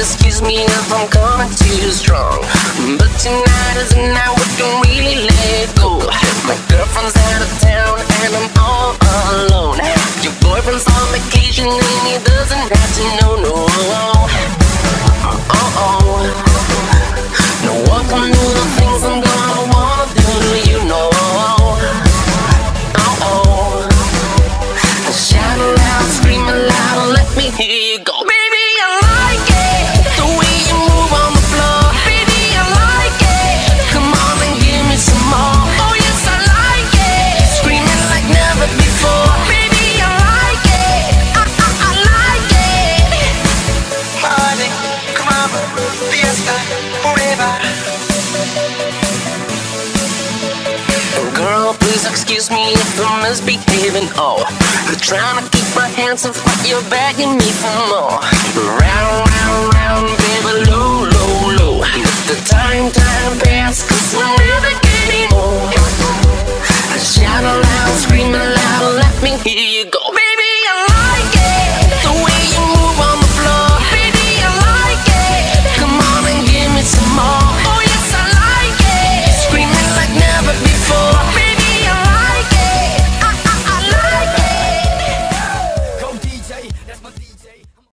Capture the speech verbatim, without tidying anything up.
excuse me if I'm coming too strong, but tonight is a night we can really let go. My girlfriend's out of town and I'm all alone. Your boyfriend's on vacation and he doesn't have to know, no. Oh-oh. No one can do the things I'm gonna wanna do, you know. Oh-oh. Shout it out, scream it loud, let me hear you go. Baby, I like it, the way you move on the floor. Baby, I like it, come on and give me some more. Oh yes, I like it, screaming like never before. Baby, I like it, I, I, I like it. Party, come on, fiesta, forever. Girl, please excuse me if I'm misbehaving. Oh, I'm trying to keep my hands off, but you're begging me for more.